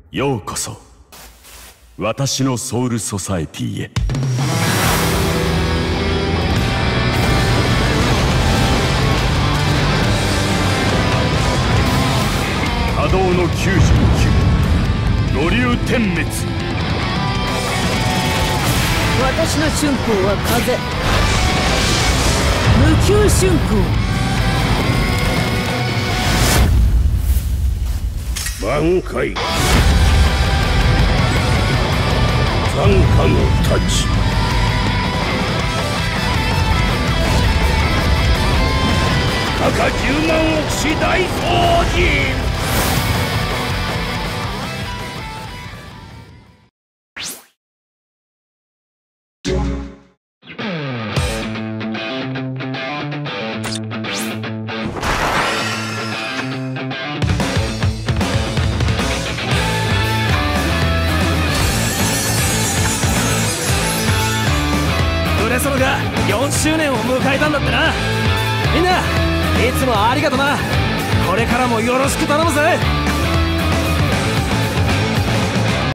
ようこそ私のソウルソサエティへ。波動の99五竜点滅。 私の春光は風、無給春光。 挽回残花の太刀。赤10万億士大掃除。 プレソロが4周年を迎えたんだってな。みんないつもありがとな。これからもよろしく頼むぜ。